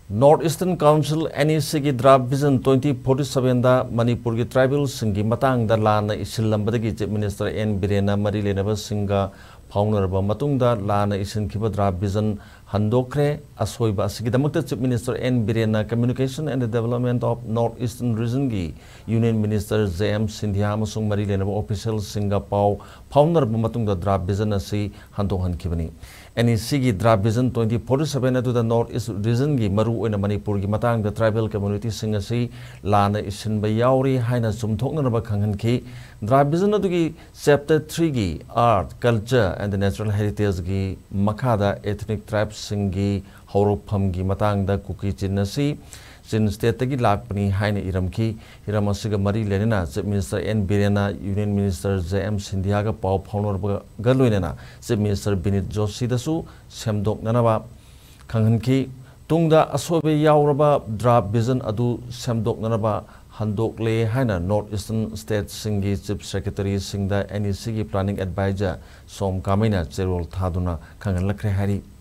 North Eastern Council NEC की draft vision 2047 da Manipur की tribal singi matang da Lanna Esillambadagi Chief Minister N Birena mari lenaba singa faunarba matungda Lanna Isinkhiba draft vision Handokre asoiba asigidamukta Chief Minister N Birena Communication and the Development of North Eastern Region gi Union Minister JM Sindhya amasung mari lenaba official singa pau faunarba matungda draft vision asi Touhankhre NEC की draft vision 2047 adu the North East region gi maru oina Manipur gi matang the tribal community sing asi Lanna Esillamba yauri haina sumthoknaba khanghanki draft vision adu gi chapter 3 gi art culture and the natural heritage gi makhada ethnic tribes sing gi haurupham gi matang da Kuki chinnasi Sin state tagi lakpani haina iramki iramasiga mari lenina Chief Minister N Birena Union Minister JM Sindhya ga pau phaunor galuinena Chief Minister Binit Joshi dasu semdoknaba khanghanki tungda asobe yauraba draft vision adu semdoknaba handokle haina North Eastern State singi Chief Secretary singda NEC gi planning advisor som kamina cherol thaduna khanghanlakre hari